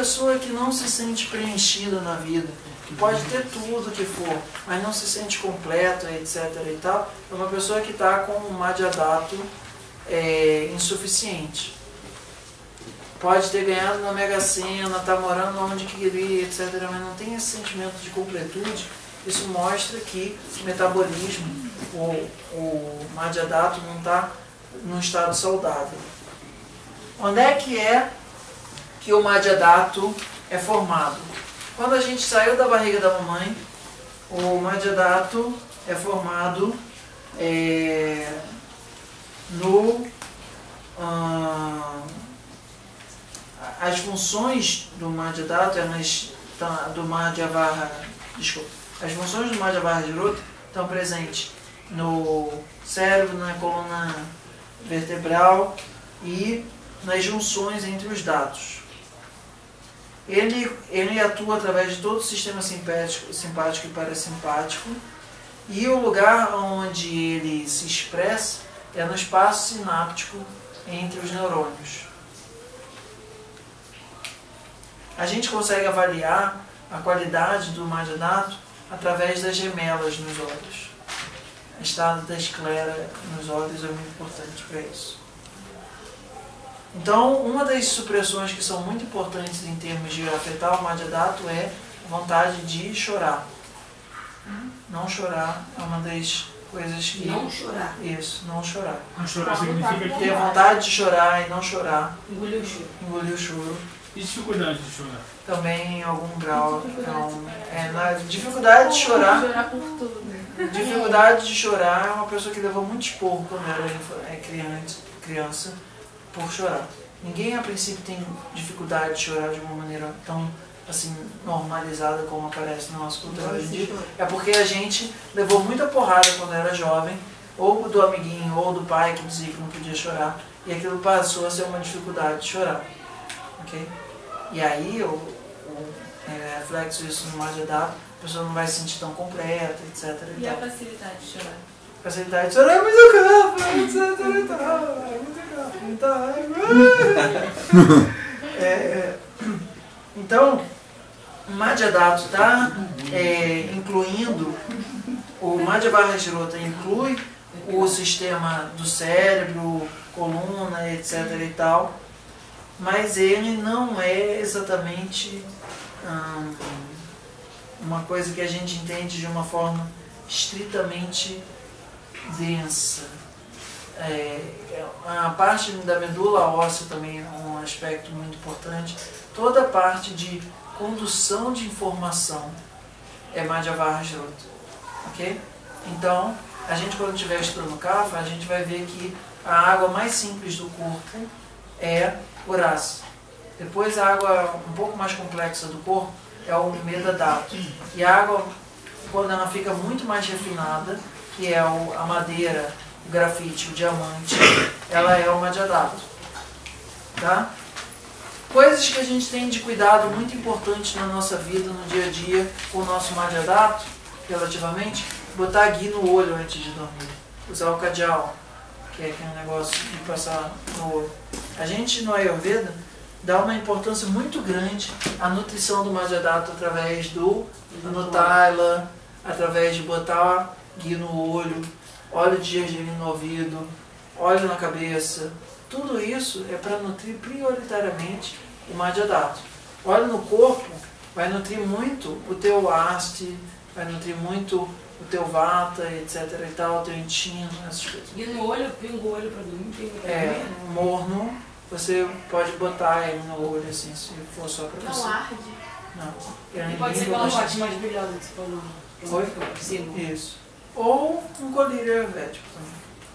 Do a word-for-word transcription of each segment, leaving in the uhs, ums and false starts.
pessoa que não se sente preenchida na vida, que pode ter tudo que for, mas não se sente completo, etc e tal, é uma pessoa que está com um Madhyadato é, insuficiente. Pode ter ganhado na Mega Sena, está morando onde queria, etcétera, mas não tem esse sentimento de completude. Isso mostra que o metabolismo, o, o Madhyadato não está num estado saudável. Onde é que é que o Madhyadato é formado? Quando a gente saiu da barriga da mamãe, o Madhyadato é formado é, no... Hum, as funções do Madhyadato, elas, do Madhyavara, desculpa, as funções do Madhyavara estão presentes no cérebro, na coluna vertebral e nas junções entre os dados. Ele, ele atua através de todo o sistema simpático, simpático e parasimpático, e o lugar onde ele se expressa é no espaço sináptico entre os neurônios. A gente consegue avaliar a qualidade do Madhyadato através das gemelas nos olhos. O estado da esclera nos olhos é muito importante para isso. Então, uma das supressões que são muito importantes em termos de afetar o Madhyadato é a vontade de chorar. Não chorar é uma das coisas que... Não chorar. Isso, não chorar. Não chorar significa que... Ter vontade de chorar e não chorar. Engolir o choro. Engolir o choro. E dificuldade de chorar? Também em algum grau. Então, é, na dificuldade de chorar... Chorar por tudo. Dificuldade de chorar é uma pessoa que levou muito esporro quando era criança, criança por chorar. Ninguém a princípio tem dificuldade de chorar de uma maneira tão assim normalizada como aparece na nossa cultura hoje em dia. É porque a gente levou muita porrada quando era jovem, ou do amiguinho, ou do pai que dizia que não podia chorar, e aquilo passou a ser uma dificuldade de chorar. Okay? E aí, o, o é, reflexo disso no Madhyadato, a pessoa não vai se sentir tão completa, etcétera. E, e a facilidade de chorar? A facilidade de chorar é muito grave, etcétera e tal, é muito grave, é, é, então, o Madhyadato está é, incluindo, o Madhyavara inclui o sistema do cérebro, coluna, etcétera e tal, mas ele não é exatamente hum, uma coisa que a gente entende de uma forma estritamente densa. É, a parte da medula óssea também é um aspecto muito importante. Toda a parte de condução de informação é Madhyavara, ok? Então, a gente quando estiver estudando Kapha, a gente vai ver que a água mais simples do corpo é o Rasa. Depois a água um pouco mais complexa do corpo é o Medadato. E a água, quando ela fica muito mais refinada, que é o, a madeira, o grafite, o diamante, ela é o Madhyadato. Tá? Coisas que a gente tem de cuidado muito importantes na nossa vida, no dia a dia, com o nosso Madhyadato, relativamente, botar ghee no olho antes de dormir. Usar o kajal, que é aquele negócio de passar no olho. A gente, no Ayurveda, dá uma importância muito grande à nutrição do Madhyadato através do Nutella, através de botar ghee no olho, óleo de gergelim no ouvido, óleo na cabeça. Tudo isso é para nutrir prioritariamente o Madhyadato. Óleo no corpo vai nutrir muito o teu haste, vai nutrir muito o teu vata, etcétera e tal, o teu intestino, essas coisas. E no olho, pingo o olho para dormir, pingo para É, dormir? morno, você pode botar ele no olho assim, se for só para você. Não arde. Não. E pode ser aquela parte mais brilhosa que você falou. Oi? Sim. Isso. Ou um colírio ayurvédico também.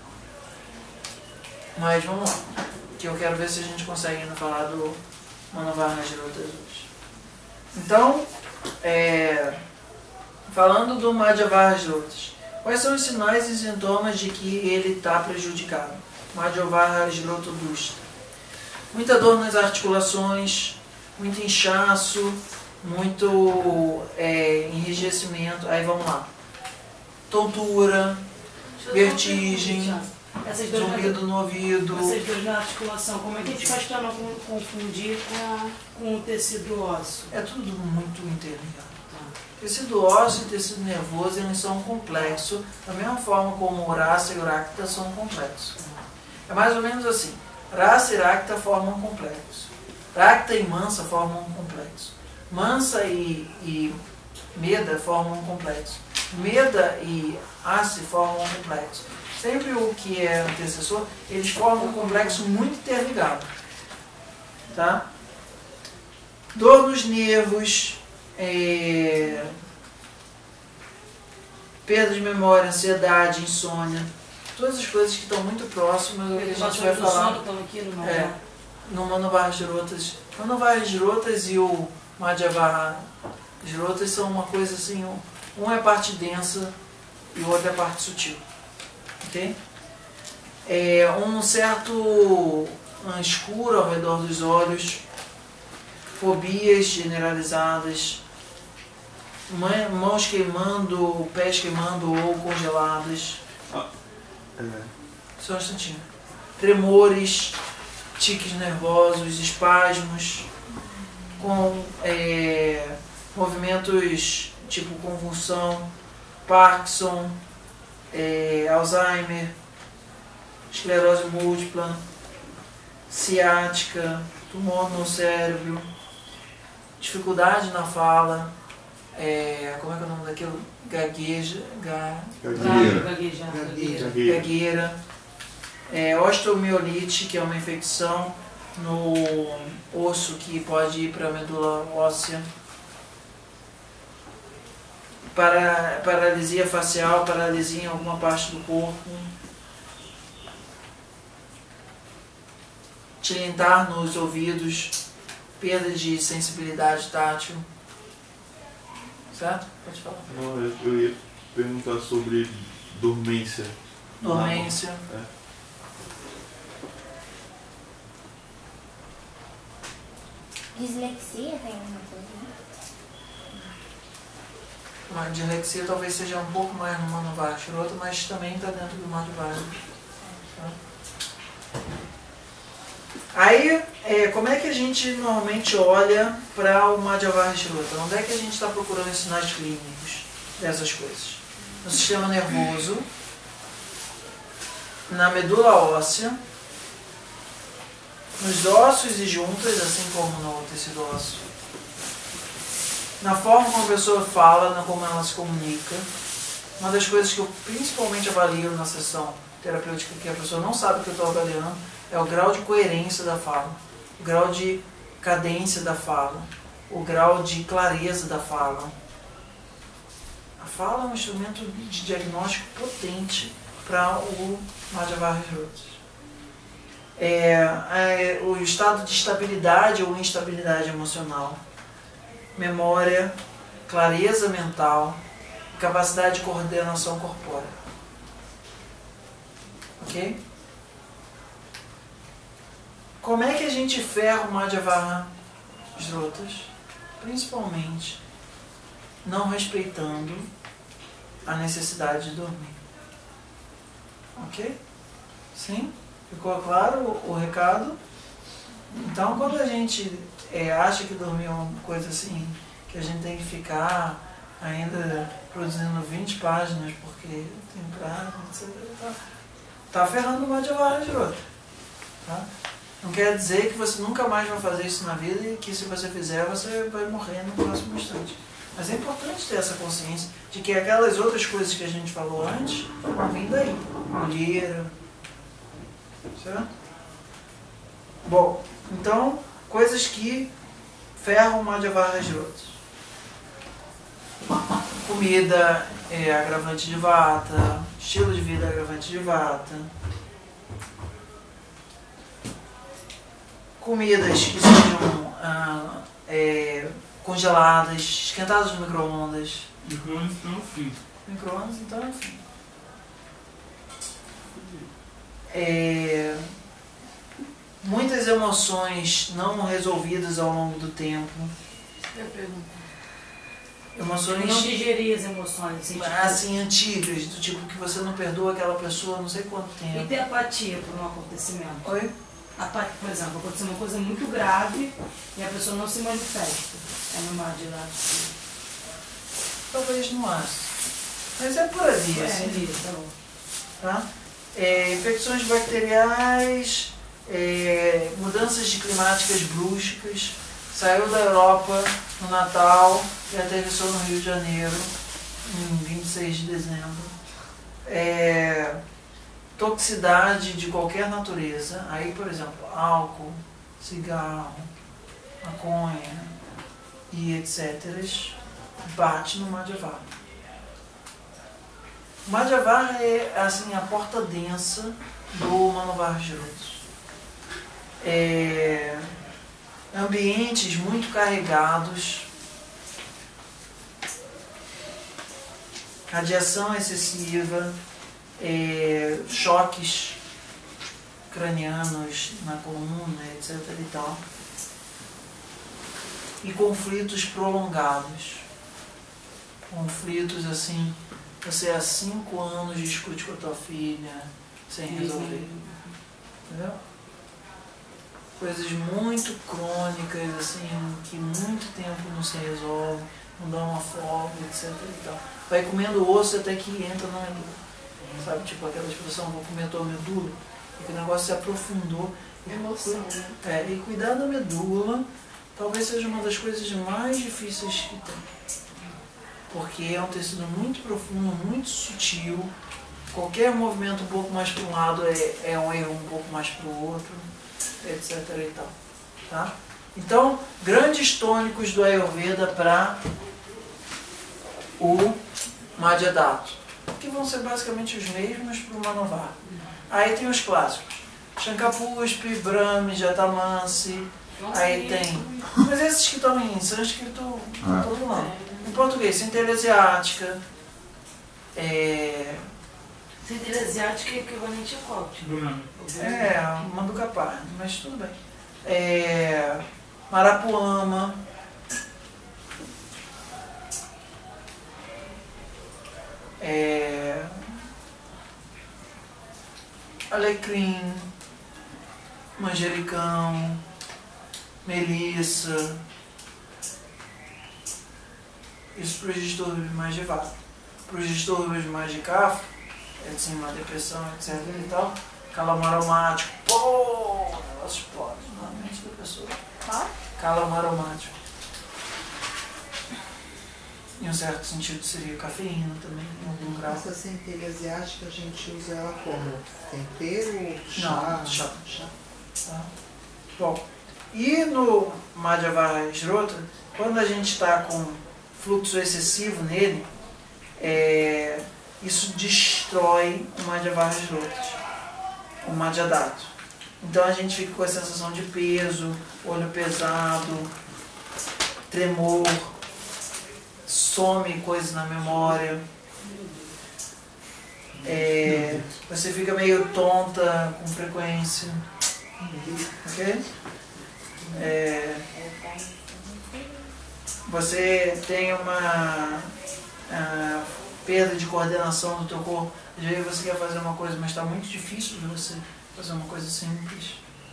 Mas vamos lá, que eu quero ver se a gente consegue ainda falar do Manovarna Girotas hoje. Então, é, falando do Madhyavara Girotas, quais são os sinais e sintomas de que ele está prejudicado? Madhyavara Girota Dusta. Muita dor nas articulações, muito inchaço, muito é, enrijecimento. Aí vamos lá. Tontura, vertigem, Essas duas zumbido no ouvido. Essas duas na articulação, como é que a gente faz para não confundir com, com o tecido ósseo? É tudo muito interligado. Tecido ósseo e tecido nervoso, eles são complexos, da mesma forma como o raça e o racta são complexos. É mais ou menos assim. Raça e racta formam um complexo. Racta e mansa formam um complexo. Mansa e, e meda formam um complexo. Meda e ace formam um complexo. Sempre o que é antecessor, eles formam um complexo muito interligado. Tá? Dor nos nervos, é, perda de memória, ansiedade, insônia, todas as coisas que estão muito próximas do que a gente vai falar. Aqui no é, no Manavahajrotas. Manavahajrotas e o Madhyavahajrotas são uma coisa assim, um, um é a parte densa e o outro é a parte sutil. Ok? É um certo um escuro ao redor dos olhos, fobias generalizadas, mãos queimando, pés queimando ou congeladas. Ah, é. Só um instantinho. Tremores, tiques nervosos, espasmos, com é, movimentos tipo convulsão, Parkinson, é, Alzheimer, esclerose múltipla, ciática, tumor no cérebro, dificuldade na fala, é, como é que é o nome daquilo? Gagueja, ga, Gagueira. Gaguejar, gagueira. Gagueira. gagueira, é, osteomielite, que é uma infecção no osso que pode ir para a medula óssea, para, paralisia facial, paralisia em alguma parte do corpo, tilintar nos ouvidos, perda de sensibilidade tátil. Certo? Pode falar. Não, eu, eu ia perguntar sobre dormência. Dormência. É. Dislexia tem alguma coisa? A dislexia talvez seja um pouco mais no Manavahajrota, mas também está dentro do Madhyavahajrota. Aí, é, como é que a gente normalmente olha para o Madhyavahajrota? Onde é que a gente está procurando os sinais clínicos dessas coisas? No sistema nervoso, na medula óssea, nos ossos e juntas, assim como no tecido ósseo, na forma como a pessoa fala, na como ela se comunica. Uma das coisas que eu principalmente avalio na sessão terapêutica, que a pessoa não sabe o que eu estou avaliando, é o grau de coerência da fala, o grau de cadência da fala, o grau de clareza da fala. A fala é um instrumento de diagnóstico potente para o Madhyavahajrota. É, é, o estado de estabilidade ou instabilidade emocional, memória, clareza mental, capacidade de coordenação corpórea. Ok? Como é que a gente ferra o Madhyavahajrotas? Principalmente não respeitando a necessidade de dormir. Ok? Sim? Ficou claro o, o recado? Então, quando a gente é, acha que dormir é uma coisa assim, que a gente tem que ficar ainda produzindo vinte páginas porque tem prazo, etcétera, tá, tá ferrando o Madhyavahajrota. Tá? Não quer dizer que você nunca mais vai fazer isso na vida e que se você fizer, você vai morrer no próximo instante. Mas é importante ter essa consciência de que aquelas outras coisas que a gente falou antes vão vir daí. Olheira. Certo? Bom, então, coisas que ferram o Madhyavahajrota. Comida é agravante de vata, estilo de vida é agravante de vata. Comidas que sejam ah, é, congeladas, esquentadas no micro-ondas. Micro-ondas então é o fim. Micro-ondas, então, enfim. É, muitas emoções não resolvidas ao longo do tempo. Eu ia perguntar. Emoções Não digerir as emoções. Assim, tipo, assim, antigas, do tipo que você não perdoa aquela pessoa há não sei quanto e tempo. ter apatia por um acontecimento. Oi? Apa- Por exemplo, aconteceu uma coisa muito grave e a pessoa não se manifesta. É no mar de lá. Talvez não acho. Mas é por ali, É, assim. ali, tá bom. Tá? É, infecções bacteriais, é, mudanças climáticas bruscas, saiu da Europa no Natal e aterrissou no Rio de Janeiro em vinte e seis de dezembro. É, toxicidade de qualquer natureza, aí por exemplo, álcool, cigarro, maconha e etcétera, bate no Madhyavar. O Madhyavar é assim, a porta densa do Manovarjota. É, ambientes muito carregados, radiação excessiva, é, choques cranianos na coluna, etcétera e tal, e conflitos prolongados, conflitos assim, você há cinco anos discute com a tua filha sem resolver, entendeu? Coisas muito crônicas, assim, que muito tempo não se resolve, não dá uma folga, etcétera e tal. Vai comendo osso até que entra na medula. Sabe, tipo aquela expressão, vou comer a tua medula, porque o negócio se aprofundou. Emoção, né? É, e cuidar da medula talvez seja uma das coisas mais difíceis que tem. Porque é um tecido muito profundo, muito sutil. Qualquer movimento um pouco mais para um lado é, é um erro um pouco mais para o outro, etcétera e tal. Tá? Então, grandes tônicos do Ayurveda para o Madhyadatta, que vão ser basicamente os mesmos para o Manovar. Aí tem os clássicos. Shankapuspi, Brahmi, Jatamansi, aí tem... Mas esses que estão em sânscrito, estão todo lado. Em português, centelha asiática, é... Centelha asiática é equivalente a qual? Tipo? Bruna. É, Manducapá, mas tudo bem. É, Marapuama, é, alecrim, manjericão, melissa, isso para os distúrbios mais de vata. Para os distúrbios mais de kapha, é assim, uma depressão, etcétera e tal, cálamo aromático, pô, o negócio explode na mente da pessoa. Ah? Cálamo aromático. Em um certo sentido seria cafeína também, em algum grau. Essa centelha asiática a gente usa ela como tempero, chá? Não, chá. Tá? Bom, e no Madhyavarajrota, quando a gente está com fluxo excessivo nele, é, isso destrói o Madhyavarajrota, o Madhyadatta. Então a gente fica com a sensação de peso, olho pesado, tremor, some coisas na memória, é, você fica meio tonta com frequência, ok? É, você tem uma uh, perda de coordenação do teu corpo. Às vezes você quer fazer uma coisa, mas está muito difícil de você fazer uma coisa simples.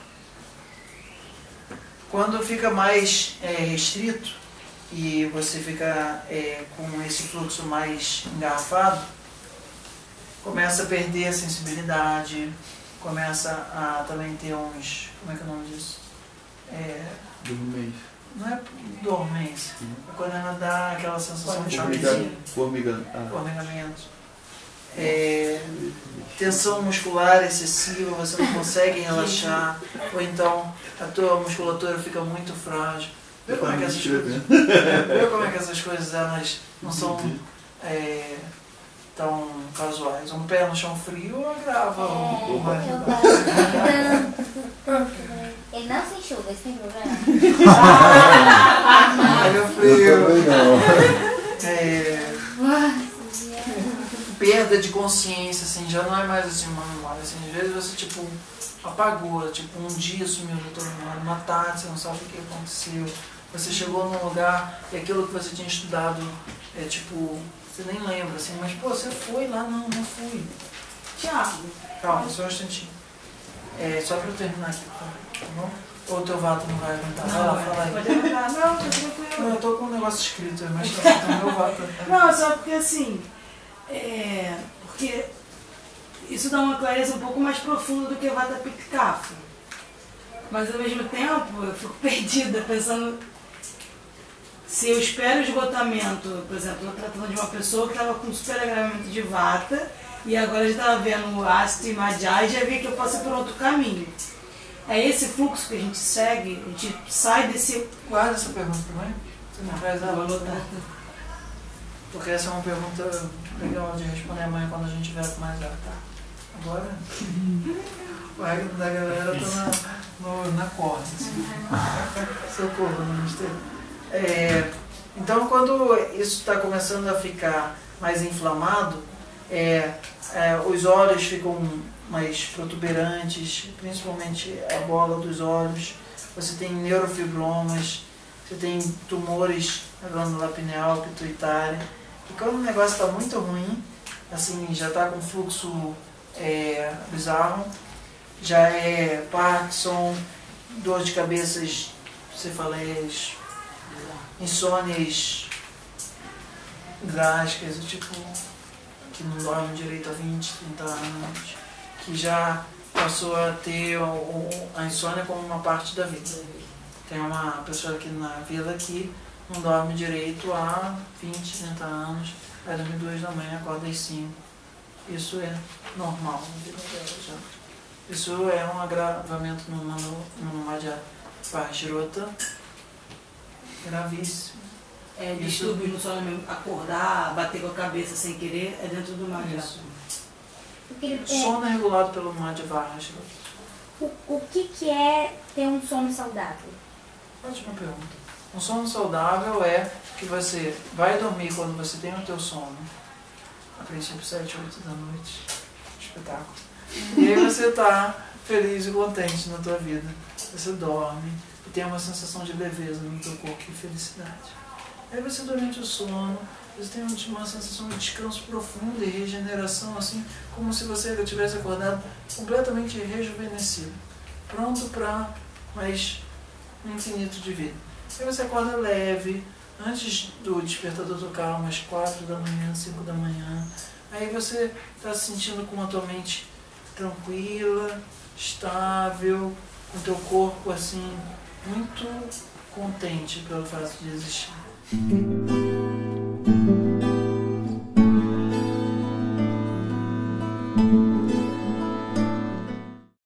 Quando fica mais é, restrito e você fica é, com esse fluxo mais engarrafado, começa a perder a sensibilidade, começa a também ter uns... como é que é o nome disso? É, Dormência. não é dormência, é quando ela dá aquela sensação de Formiga- choquezinho, Formigamento. Ah, formigamento. É, tensão muscular excessiva, você não consegue relaxar, ou então a tua musculatura fica muito frágil. Vê como é que essas coisas, é, vê como é que essas coisas elas não são é, tão casuais. Um pé no chão frio agrava o Ele não se enxuga, isso tem problema. Olha o frio. não. É, perda de consciência, assim, já não é mais assim uma memória, assim, às vezes você tipo apagou, tipo um dia sumiu da tua memória, uma tarde você não sabe o que aconteceu, você chegou num lugar e aquilo que você tinha estudado, é tipo, você nem lembra, assim, mas pô, você foi lá? Não, não fui. Tiago. Calma, só um instantinho. É, só pra eu terminar aqui, tá bom? Ou o teu vato não vai aguentar? Vai lá, fala aí. Pode aguentar. Não, tá Não, tranquilo. eu tô com um negócio escrito aí, mas tá o meu vato. Não, só porque assim, é, porque isso dá uma clareza um pouco mais profunda do que Vata Pitta Kapha. Mas ao mesmo tempo eu fico perdida pensando se eu espero esgotamento, por exemplo, eu tratando de uma pessoa que estava com super agravamento de Vata e agora já estava vendo o Asta e Madhya e já vi que eu passo por outro caminho. É esse fluxo que a gente segue, a gente sai desse... Guarda essa pergunta pra mim. Você não faz ela? Vou anotar. Porque essa é uma pergunta legal de responder amanhã quando a gente tiver com mais ar, tá? Agora, o ego da galera tá na, no, na corda, assim. Socorro, não gostei. É, então, quando isso está começando a ficar mais inflamado, é, é, os olhos ficam mais protuberantes, principalmente a bola dos olhos, você tem neurofibromas, você tem tumores na glândula pineal, pituitária. E quando o negócio está muito ruim, assim, já está com fluxo é, bizarro, já é Parkinson, dor de cabeças, cefaleias, insônias drásticas, tipo, que não dorme direito há vinte, trinta anos, que já passou a ter o, a insônia como uma parte da vida. Tem uma pessoa aqui na vila que não dorme direito há vinte, trinta anos, vai dormir duas da manhã, acorda às cinco. Isso é normal na vida dela já. Isso é um agravamento no, no, no Madhya Varjrota gravíssimo. É, distúrbios no sono mesmo, acordar, bater com a cabeça sem querer, é dentro do Madhya. Isso. Porque ele- O sono é regulado pelo Madhya Varjrota. o, o que, que é ter um sono saudável? Ótima pergunta. Um sono saudável é que você vai dormir quando você tem o teu sono, a princípio sete, oito da noite, espetáculo. E aí você está feliz e contente na tua vida. Você dorme e tem uma sensação de leveza no teu corpo e felicidade. Aí você durante o sono, você tem uma sensação de descanso profundo e regeneração, assim, como se você ainda tivesse acordado completamente rejuvenescido, pronto para mais um infinito de vida. Aí você acorda leve, antes do despertador tocar umas quatro da manhã, cinco da manhã. Aí você está se sentindo com a tua mente tranquila, estável, com o teu corpo assim, muito contente pelo fato de existir. Música